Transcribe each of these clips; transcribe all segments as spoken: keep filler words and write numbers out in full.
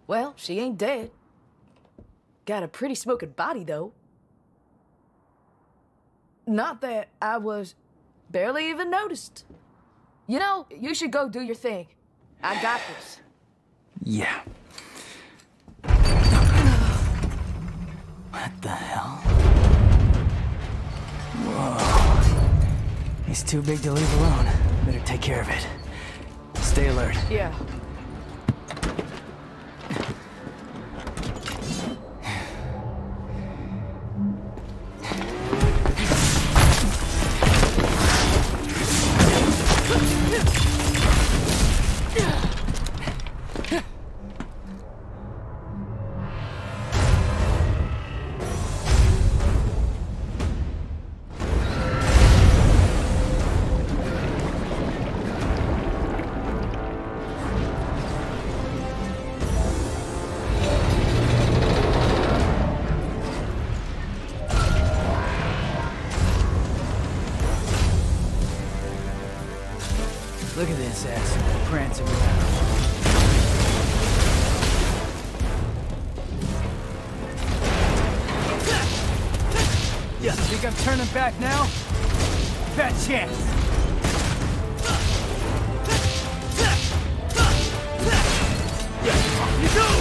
Well, she ain't dead. Got a pretty smoking body, though. Not that I was barely even noticed. You know, you should go do your thing. I got this. Yeah. What the hell? Whoa. He's too big to leave alone. Better take care of it. Stay alert. Yeah. Look at this ass prancing around. Yeah, think I'm turning back now? Bad chance. Yeah, off you go!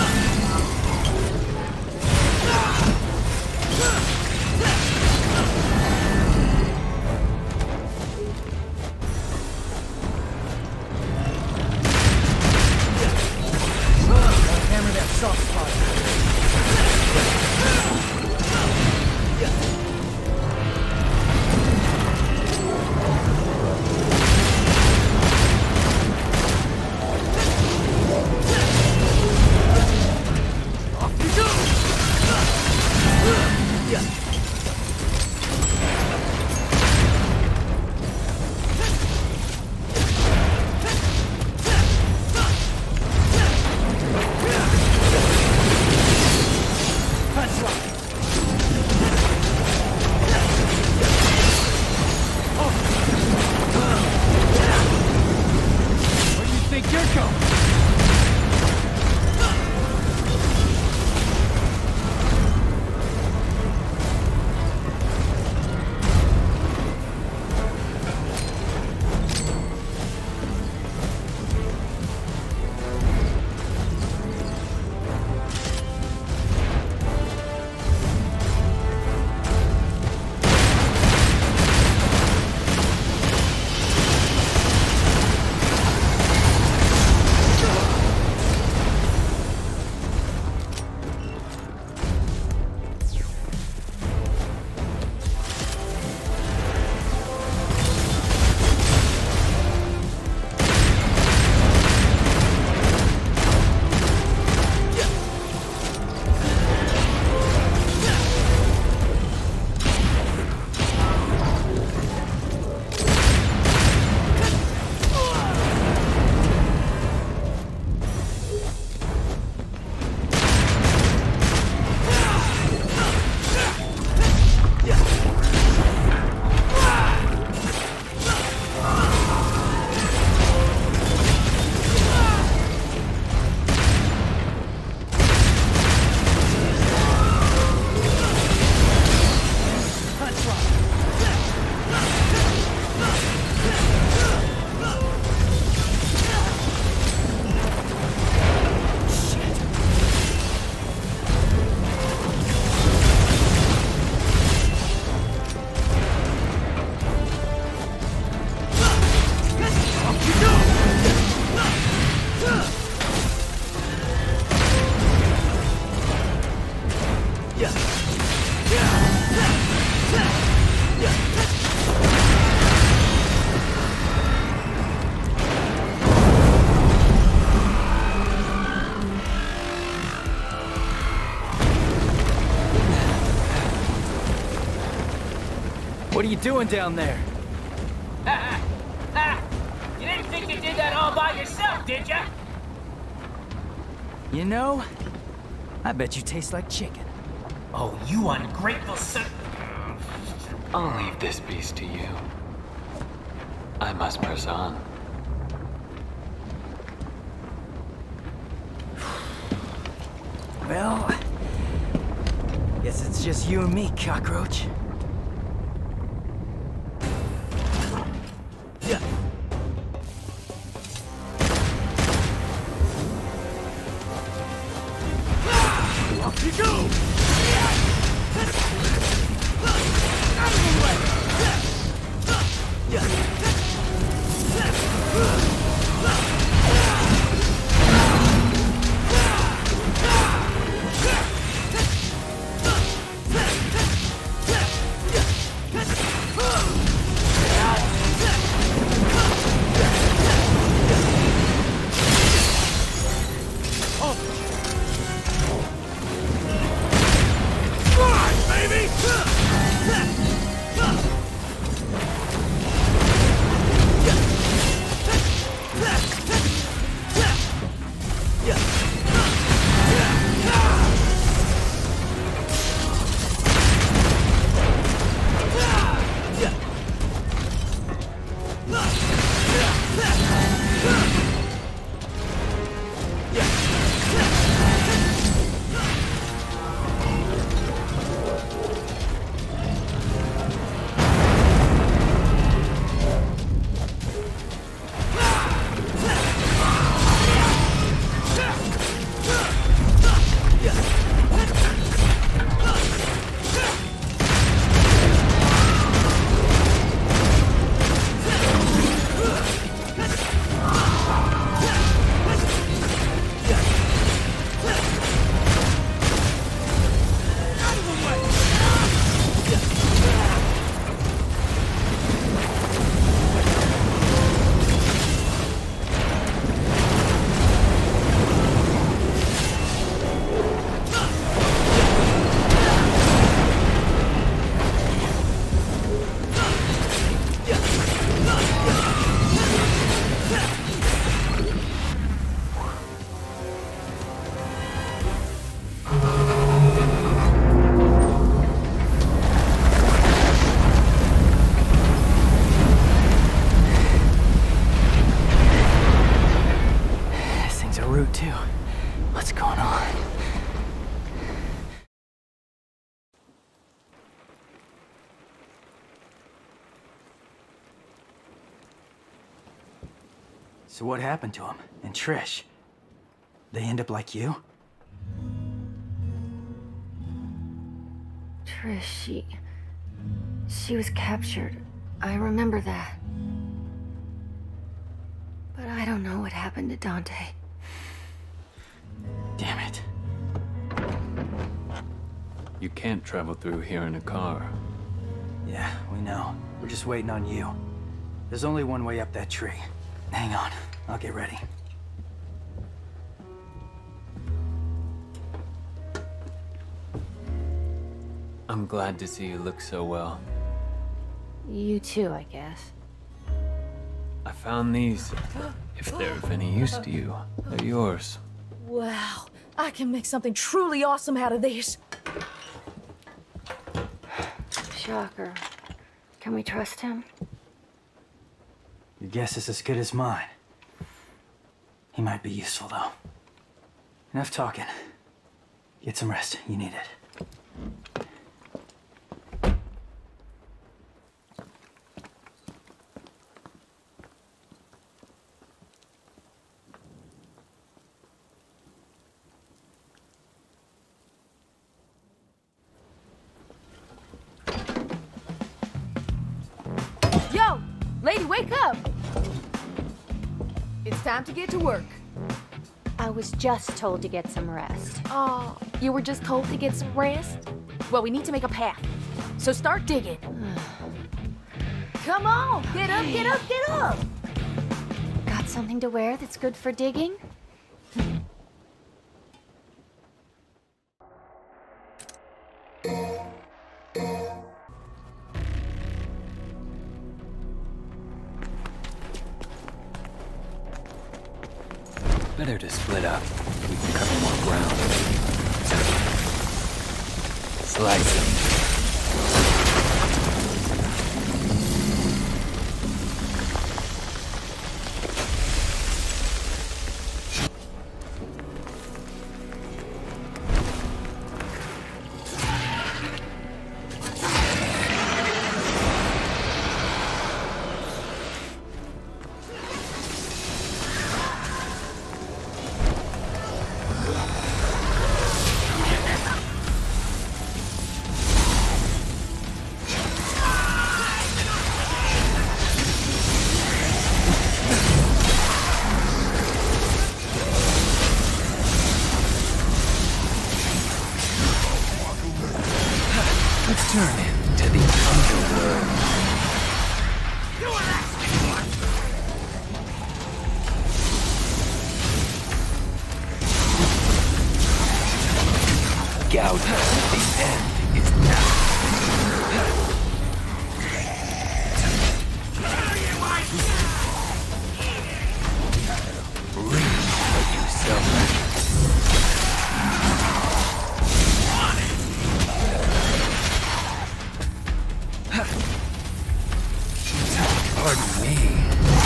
Hammer that soft spot. Off you go! What are you doing down there? Ha ha! Ha! You didn't think you did that all by yourself, did ya? You know, I bet you taste like chicken. Oh, you ungrateful son... I'll leave this beast to you. I must press on. Well, guess it's just you and me, cockroach. Yeah. Off you go! Out of the way! Yeah. Too. What's going on? So what happened to him? And Trish? They end up like you? Trish, she... She was captured. I remember that. But I don't know what happened to Dante. Damn it. You can't travel through here in a car. Yeah, we know. We're just waiting on you. There's only one way up that tree. Hang on, I'll get ready. I'm glad to see you look so well. You too, I guess. I found these. If they're of any use to you, they're yours. Wow, I can make something truly awesome out of these. Shocker. Can we trust him? Your guess is as good as mine. He might be useful, though. Enough talking. Get some rest. You need it. Yo, lady, wake up! It's time to get to work. I was just told to get some rest. Oh, you were just told to get some rest? Well, we need to make a path. So start digging. Come on, get up, get up, get up! Got something to wear that's good for digging? Better to split up. We can cover more ground. Slice them. Turn into the underworld. Gouge, the end is now. Reap what you sow. Pardon me.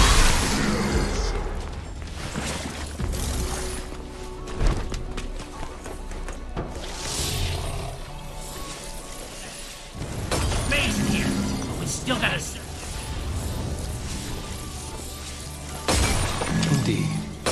Mason here, but we still gotta search. Indeed.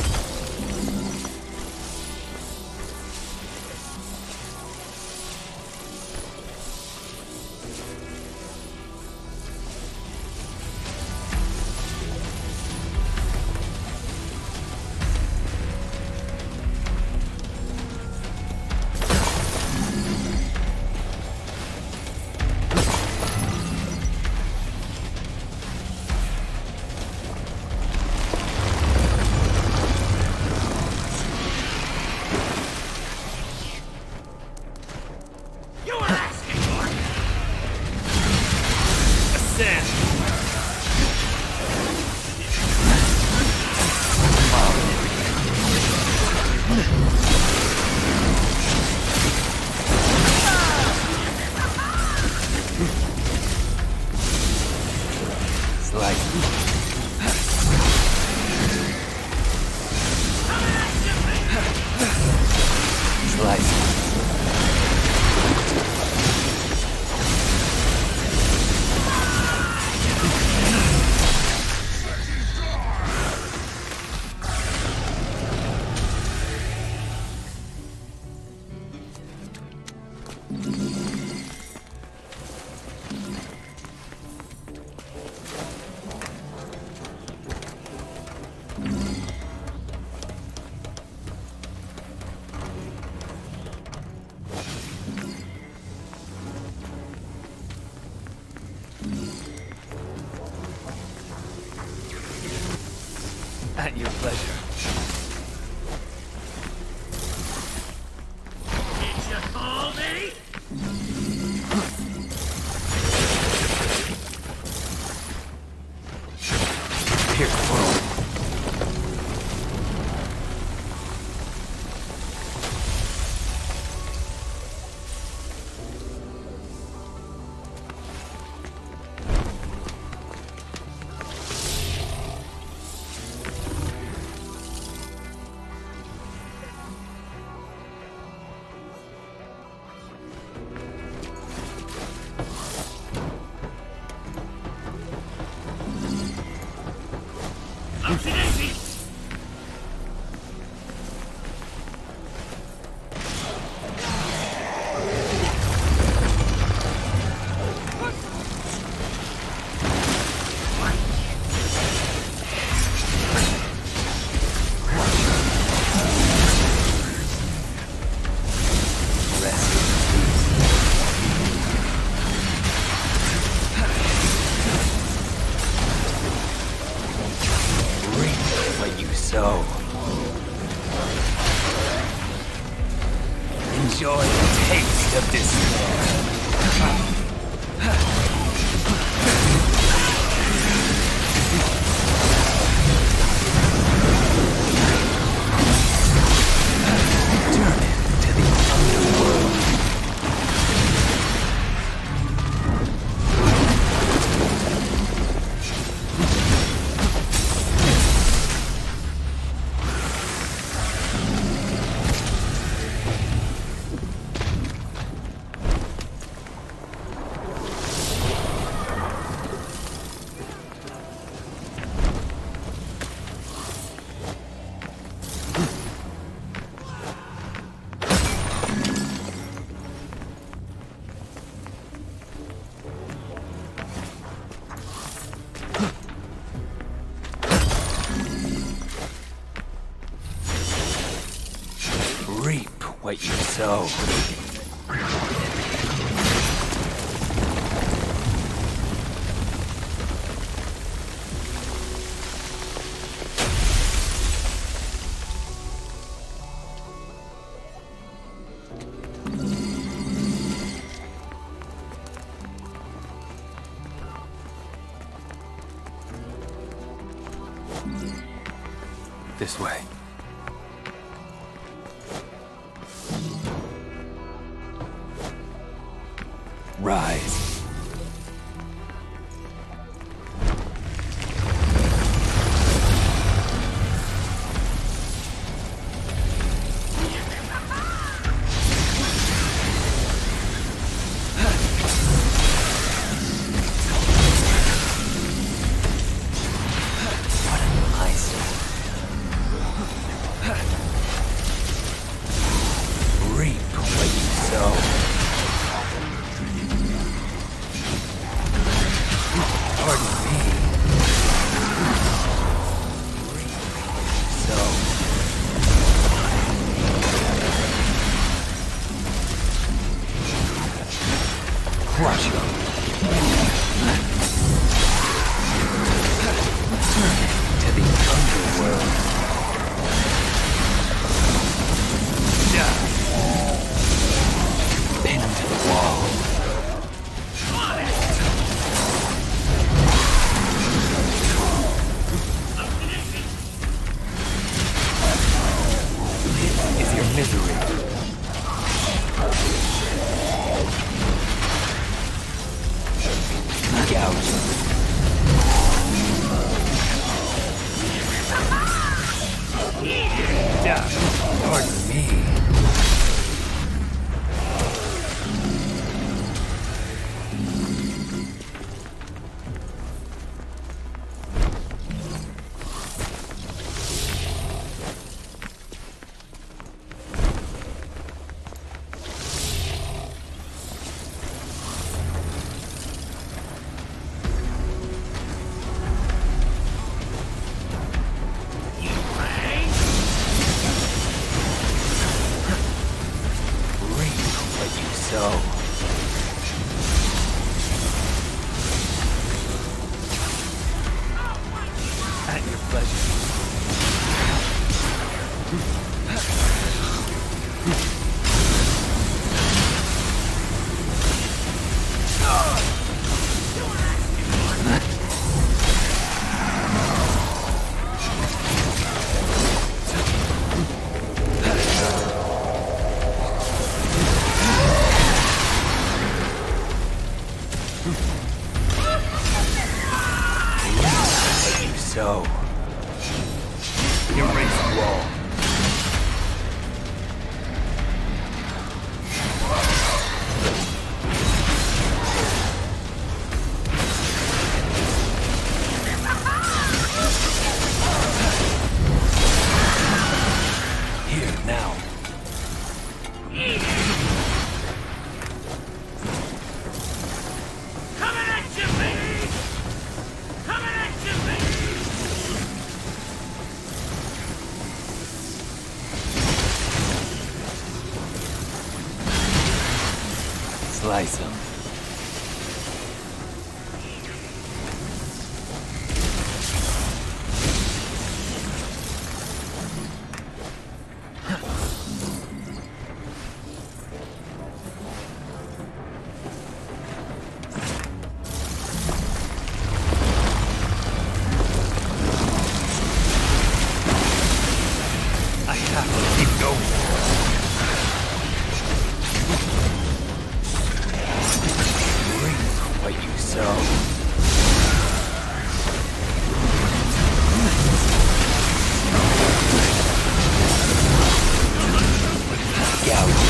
At your pleasure. Did you call me? Here, whoa. So, enjoy the taste of despair. Turn into the underworld. Reap what you sow. This way. Rise. So, erase wall. Here now. Coming at you, baby! Coming at you, baby! Slice him. I have to keep going. What you sow. Gouge.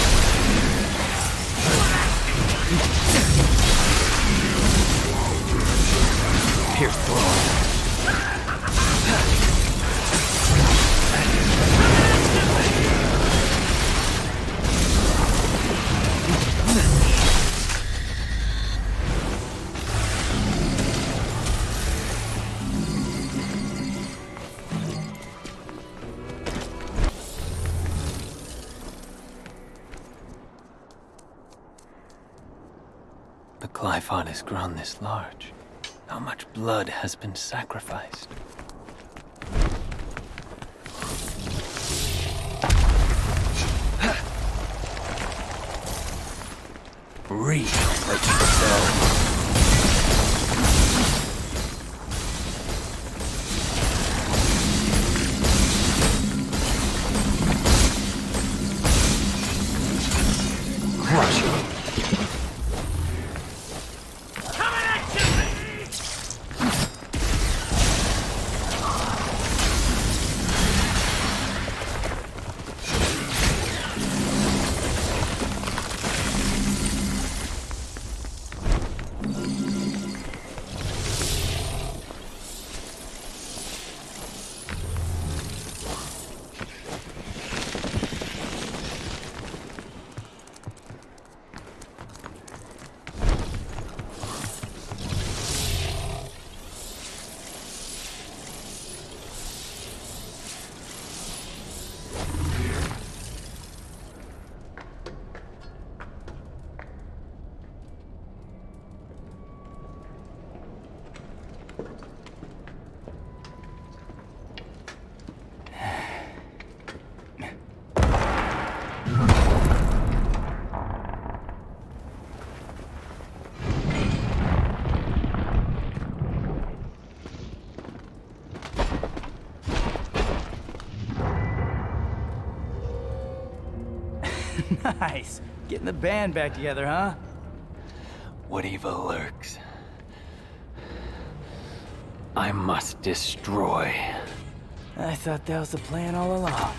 Pierce through. The Glyphon has grown this large. How much blood has been sacrificed? Read what you sow. Nice. Getting the band back together, huh? What evil lurks? I must destroy. I thought that was the plan all along.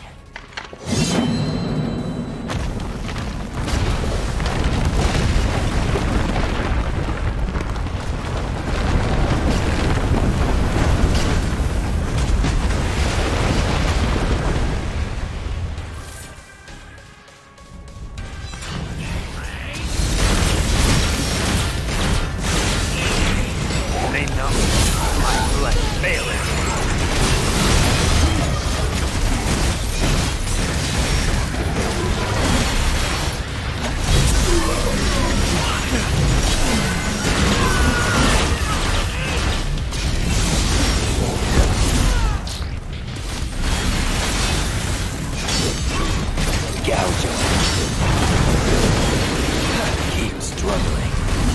Keep struggling.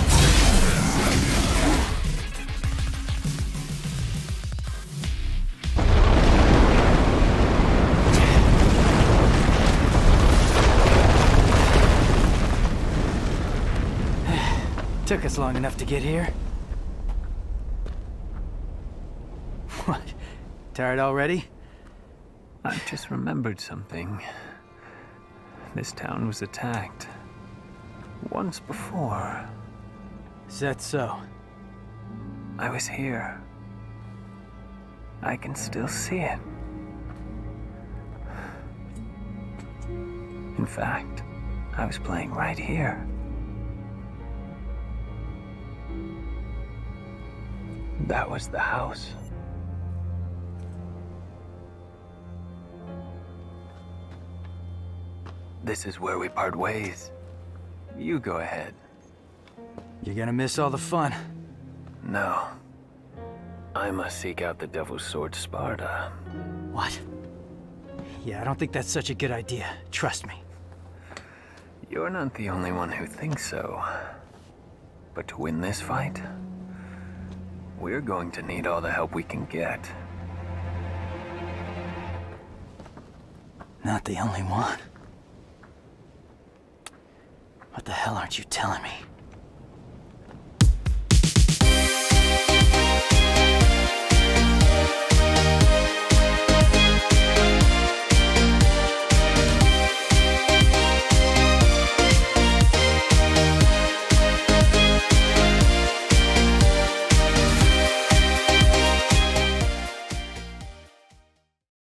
Took us long enough to get here. What? Tired already? I've just remembered something. This town was attacked. Once before. Is that so? I was here. I can still see it. In fact, I was playing right here. That was the house. This is where we part ways. You go ahead. You're gonna miss all the fun. No. I must seek out the Devil's Sword Sparda. What? Yeah, I don't think that's such a good idea. Trust me. You're not the only one who thinks so. But to win this fight, we're going to need all the help we can get. Not the only one. What the hell aren't you telling me?